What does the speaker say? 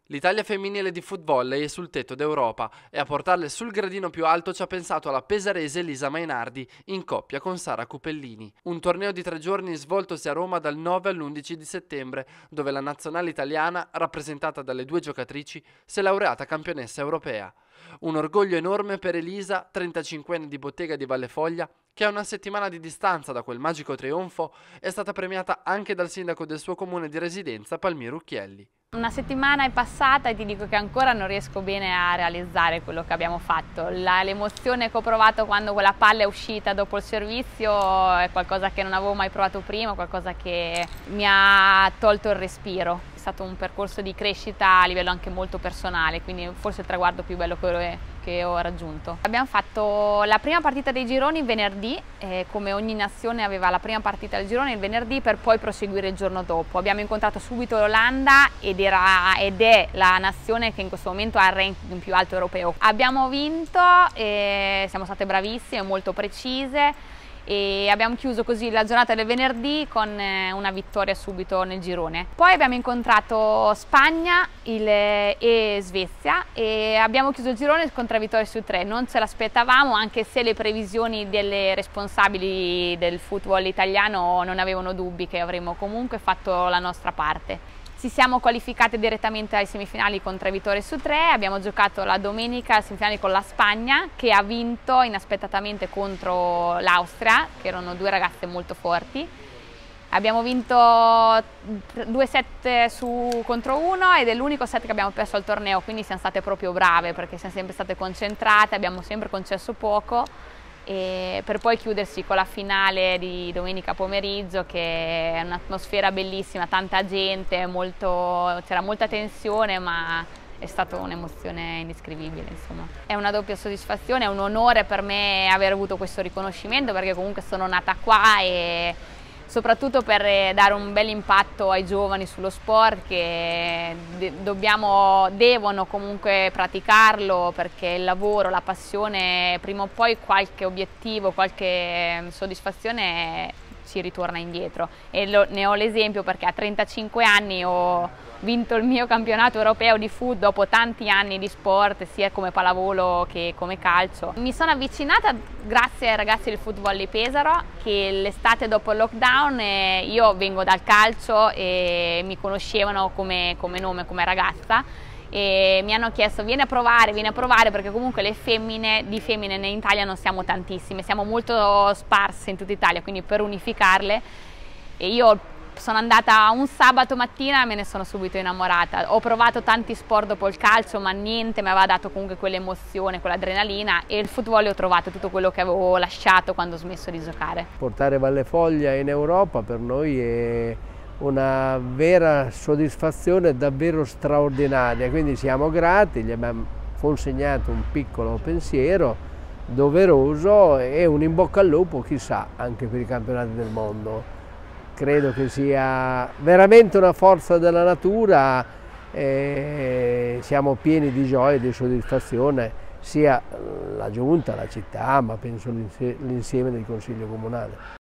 L'Italia femminile di footvolley è sul tetto d'Europa e a portarle sul gradino più alto ci ha pensato la pesarese Elisa Mainardi in coppia con Sara Cupellini. Un torneo di 3 giorni svoltosi a Roma dal 9 all'11 di settembre, dove la nazionale italiana, rappresentata dalle 2 giocatrici, si è laureata campionessa europea. Un orgoglio enorme per Elisa, 35enne di Bottega di Vallefoglia, che a una settimana di distanza da quel magico trionfo è stata premiata anche dal sindaco del suo comune di residenza, Palmiro Uchelli. Una settimana è passata e ti dico che ancora non riesco bene a realizzare quello che abbiamo fatto. L'emozione che ho provato quando quella palla è uscita dopo il servizio è qualcosa che non avevo mai provato prima, qualcosa che mi ha tolto il respiro. È stato un percorso di crescita a livello anche molto personale, quindi forse il traguardo più bello che ho raggiunto. Abbiamo fatto la prima partita dei gironi venerdì, come ogni nazione aveva la prima partita del girone il venerdì per poi proseguire il giorno dopo. Abbiamo incontrato subito l'Olanda ed è la nazione che in questo momento ha il ranking più alto europeo. Abbiamo vinto, siamo state bravissime, molto precise e abbiamo chiuso così la giornata del venerdì con una vittoria subito nel girone. Poi abbiamo incontrato Spagna e Svezia e abbiamo chiuso il girone con 3 vittorie su 3. Non ce l'aspettavamo, anche se le previsioni delle responsabili del football italiano non avevano dubbi che avremmo comunque fatto la nostra parte. Ci siamo qualificate direttamente ai semifinali con 3 vittorie su 3, abbiamo giocato la domenica alle semifinali con la Spagna che ha vinto inaspettatamente contro l'Austria, che erano 2 ragazze molto forti. Abbiamo vinto 2 set contro 1 ed è l'unico set che abbiamo perso al torneo, quindi siamo state proprio brave perché siamo sempre state concentrate, abbiamo sempre concesso poco. E per poi chiudersi con la finale di domenica pomeriggio, che è un'atmosfera bellissima, tanta gente, c'era molta tensione, ma è stata un'emozione indescrivibile, insomma. È una doppia soddisfazione, è un onore per me aver avuto questo riconoscimento perché comunque sono nata qua e soprattutto per dare un bel impatto ai giovani sullo sport che devono comunque praticarlo, perché il lavoro, la passione, prima o poi qualche obiettivo, qualche soddisfazione ci ritorna indietro e ne ho l'esempio perché a 35 anni ho vinto il mio campionato europeo di foot dopo tanti anni di sport, sia come pallavolo che come calcio. Mi sono avvicinata grazie ai ragazzi del Footvolley Pesaro che l'estate dopo il lockdown, io vengo dal calcio e mi conoscevano come nome, come ragazza, e mi hanno chiesto vieni a provare perché comunque di femmine in Italia non siamo tantissime, siamo molto sparse in tutta Italia, quindi per unificarle. E io sono andata un sabato mattina e me ne sono subito innamorata. Ho provato tanti sport dopo il calcio, ma niente mi aveva dato comunque quell'emozione, quell'adrenalina, e il football ho trovato tutto quello che avevo lasciato quando ho smesso di giocare. Portare Vallefoglia in Europa per noi è una vera soddisfazione davvero straordinaria, quindi siamo grati, gli abbiamo consegnato un piccolo pensiero doveroso e un in bocca al lupo, chissà, anche per i campionati del mondo. Credo che sia veramente una forza della natura e siamo pieni di gioia e di soddisfazione, sia la giunta, la città, ma penso l'insieme del Consiglio Comunale.